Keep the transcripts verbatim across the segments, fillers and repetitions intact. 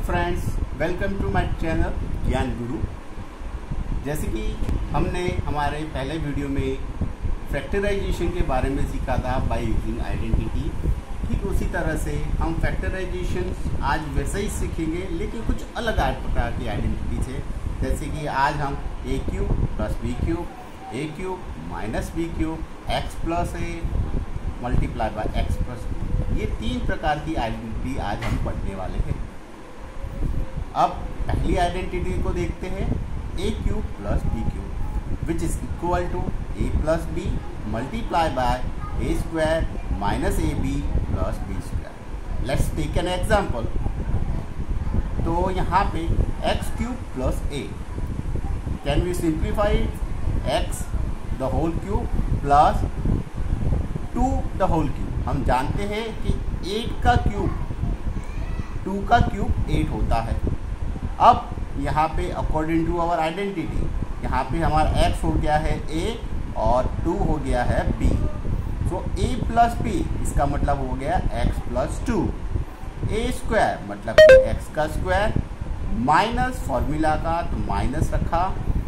Friends, welcome to my channel Gyan Guru. जैसे कि हमने हमारे पहले वीडियो में फैक्टराइजेशन के बारे में सीखा था बाय यूजिंग आइडेंटिटी, ठीक उसी तरह से हम फैक्टराइजेशन आज वैसे ही सीखेंगे, लेकिन कुछ अलग प्रकार की आइडेंटिटी से। जैसे कि आज हम A cube plus B cube, A cube minus B cube, X plus A multiply by X plus B, ये तीन प्रकार की आइडेंटिटी आज हम पढ़ने वाले हैं। अब पहली आइडेंटिटी को देखते हैं, A cube plus B cube which is equal to A plus B multiply by A square minus A B plus B square. Let's take an example. तो यहाँ पे X cube plus A, can we simplify X the whole cube plus two the whole cube. हम जानते हैं कि eight का cube two का cube eight होता है। अब यहाँ पे अकॉर्डिंग टू आवर आइडेंटिटी, यहाँ पे हमारा x हो गया है a और टू हो गया है b। So a plus b इसका मतलब हो गया x plus two. A square मतलब x का स्क्वायर माइनस फॉर्मूला का तो माइनस रखा,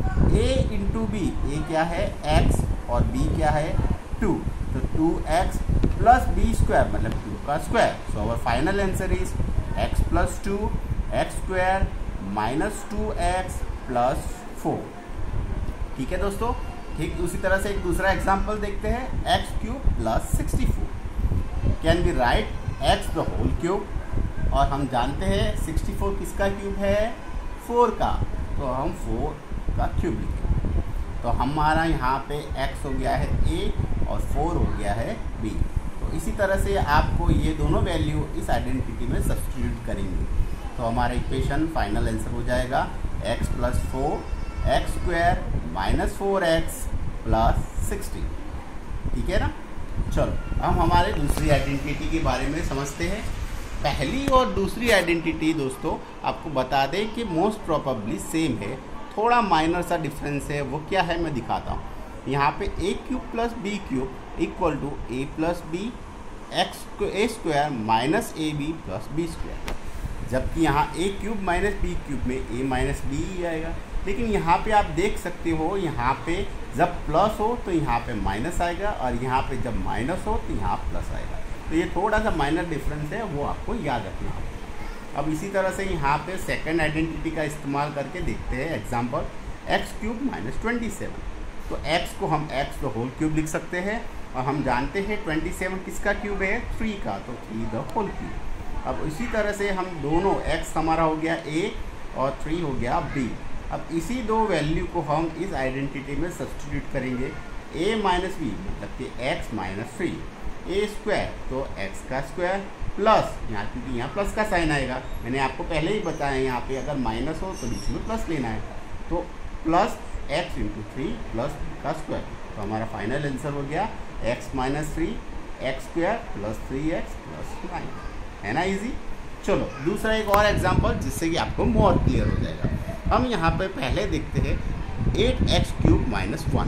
a इंटू बी, ए क्या है x और b क्या है टू, तो two X plus B square मतलब टू का square. So our final answer is x plus two X square minus two X plus four. ठीक है दोस्तों। ठीक उसी तरह से एक दूसरा एग्जाम्पल देखते हैं, X cube plus sixty four. Can be write X the whole cube, और हम जानते हैं सिक्सटी फोर किसका क्यूब है, फोर का, तो हम फोर का क्यूब लिखेंगे। तो हमारा यहाँ पे x हो गया है a और फोर हो गया है b। तो इसी तरह से आपको ये दोनों वैल्यू इस आइडेंटिटी में सब्स्टिट्यूट करेंगे, तो हमारा इक्वेशन फाइनल आंसर हो जाएगा x plus four X square minus four X plus sixty. ठीक है ना। चलो हम हमारे दूसरी आइडेंटिटी के बारे में समझते हैं। पहली और दूसरी आइडेंटिटी दोस्तों आपको बता दें कि मोस्ट प्रोबेबली सेम है, थोड़ा माइनर सा डिफरेंस है। वो क्या है मैं दिखाता हूँ। यहाँ पे A cube plus B cube equal to A plus B X A square minus A B plus B square, जबकि यहाँ A cube minus B cube में ए माइनस बी ही आएगा। लेकिन यहाँ पे आप देख सकते हो, यहाँ पे जब प्लस हो तो यहाँ पे माइनस आएगा, और यहाँ पे जब माइनस हो तो यहाँ प्लस आएगा। तो ये थोड़ा सा माइनर डिफरेंस है, वो आपको याद रखना होगा। अब इसी तरह से यहाँ पे सेकंड आइडेंटिटी का इस्तेमाल करके देखते हैं example, X cube minus twenty seven. तो x को हम x द होल क्यूब लिख सकते हैं, और हम जानते हैं ट्वेंटी सेवन किसका क्यूब है, थ्री का, तो थ्री द होल क्यूब। अब इसी तरह से हम दोनों x हमारा हो गया a और थ्री हो गया b। अब इसी दो वैल्यू को हम इस आइडेंटिटी में सब्स्टिट्यूट करेंगे, a माइनस बी मतलब कि x minus three, A square तो x का स्क्वायर प्लस, यहाँ क्योंकि यहाँ प्लस का साइन आएगा, मैंने आपको पहले ही बताया यहाँ पे अगर माइनस हो तो बीच में प्लस लेना है, तो plus x into three plus का स्क्वायर। तो हमारा फाइनल आंसर हो गया x minus three X square plus three X plus nine. है ना इजी। चलो दूसरा एक और एग्जांपल जिससे कि आपको मोर क्लियर हो जाएगा। हम यहाँ पे पहले देखते हैं eight X cube minus one.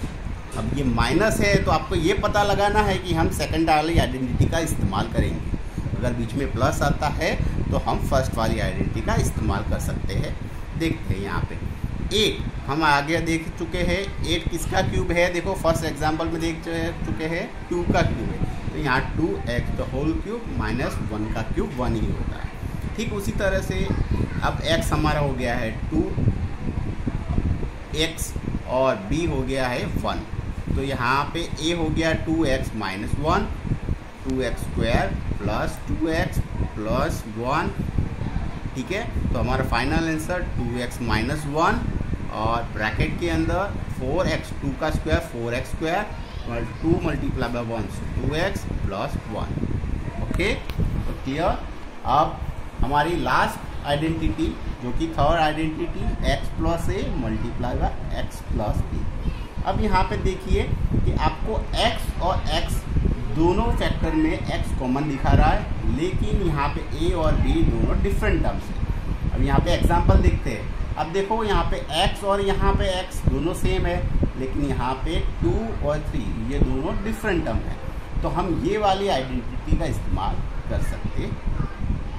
अब ये माइनस है तो आपको ये पता लगाना है कि हम सेकंड वाली आइडेंटिटी का इस्तेमाल करेंगे। अगर बीच में प्लस आता है तो हम फर्स्ट वाली आइडेंटिटी का इस्तेमाल कर सकते हैं। देखते हैं यहाँ पे एट हम आगे देख चुके हैं, एट किसका क्यूब है, देखो फर्स्ट एग्जांपल में देख चुके हैं टू का क्यूब है, तो यहाँ two X the whole cube minus one का क्यूब वन ही होता है। ठीक उसी तरह से अब x हमारा हो गया है टू एक्स और b हो गया है वन, तो यहाँ पे a हो गया two X minus one, two X square plus two X plus one. ठीक है, तो हमारा final answer two X minus one और ब्रैकेट के अंदर फोर एक्स, टू का square four X square, two multiply by one two X plus one. Okay, तो clear. अब हमारी लास्ट आइडेंटिटी जो कि third identity x plus A multiply by X plus B. अब यहाँ पे देखिए कि आपको x और x दोनों फैक्टर में x कॉमन दिखा रहा है, लेकिन यहाँ पे a और b दोनों डिफरेंट टर्म्स है। अब यहाँ पे एग्जांपल देखते हैं। अब देखो यहाँ पे x और यहाँ पे x दोनों सेम है, लेकिन यहाँ पे टू और थ्री ये दोनों डिफरेंट टर्म है, तो हम ये वाली आइडेंटिटी का इस्तेमाल कर सकते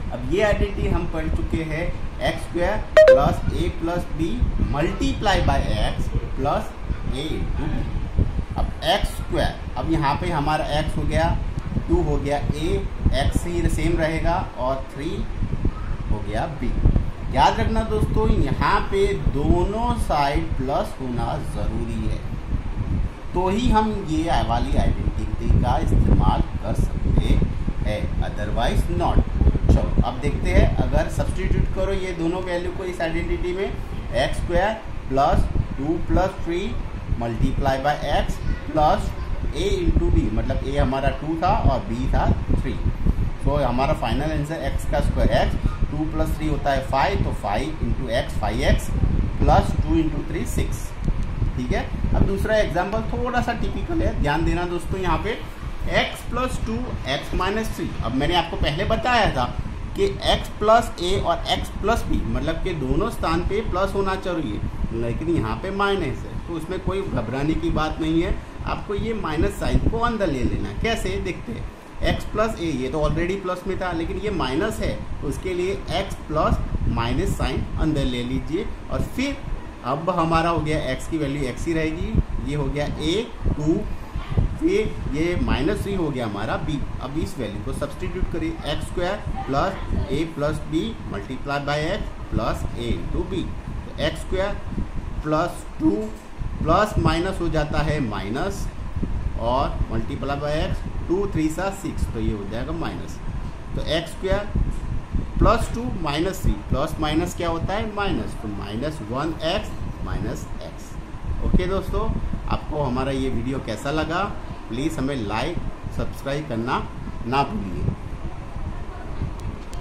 अब ये आइडेंटिटी हम पढ़ चुके हैं, X square plus A plus B multiply by X plus A into B. अब एक्स स्क्वायर, अब यहाँ पे हमारा एक्स हो गया, टू हो गया ए, एक्स ही सेम रहेगा और थ्री हो गया बी। याद रखना दोस्तों, यहाँ पे दोनों साइड प्लस होना ज़रूरी है, तो ही हम ये वाली आइडेंटिटी का इस्तेमाल कर सकते हैं, अदरवाइज नॉट। चलो अब देखते हैं, अगर सब्सटीट्यूट करो ये दोनों वैल्यू को इस आइडेंटिटी में, X square plus two plus three multiply by X plus A into B, मतलब ए हमारा टू था और बी था थ्री। तो हमारा फाइनल आंसर एक्स का square X, two plus three होता है फाइव, तो five into X five X plus two into three six. ठीक है। अब दूसरा एग्जाम्पल थोड़ा सा टिपिकल है, ध्यान देना दोस्तों, यहाँ पे x plus two X minus three. अब मैंने आपको पहले बताया था कि x प्लस ए और x प्लस बी, मतलब कि दोनों स्थान पे प्लस होना चाहिए, लेकिन यहाँ पे माइनस है, तो उसमें कोई घबराने की बात नहीं है। आपको ये माइनस साइन को अंदर ले लेना है। कैसे देखते हैं, x प्लस ए, ये तो ऑलरेडी प्लस में था लेकिन ये माइनस है, तो उसके लिए x प्लस माइनस साइन अंदर ले लीजिए, और फिर अब हमारा हो गया x की वैल्यू x ही रहेगी, ये हो गया a टू, फिर ये माइनस थ्री हो गया हमारा b। अब इस वैल्यू को सब्सटीट्यूट करिए, X square plus A plus B multiply by X plus A into B. तो X square plus two plus minus हो जाता है माइनस, और multiply by X, two three सा सिक्स, तो ये हो जाएगा माइनस। तो X square plus two minus three, plus minus क्या होता है माइनस, तो minus one X minus X. Okay दोस्तों, आपको हमारा ये वीडियो कैसा लगा, प्लीज़ हमें लाइक सब्सक्राइब करना ना भूलिए।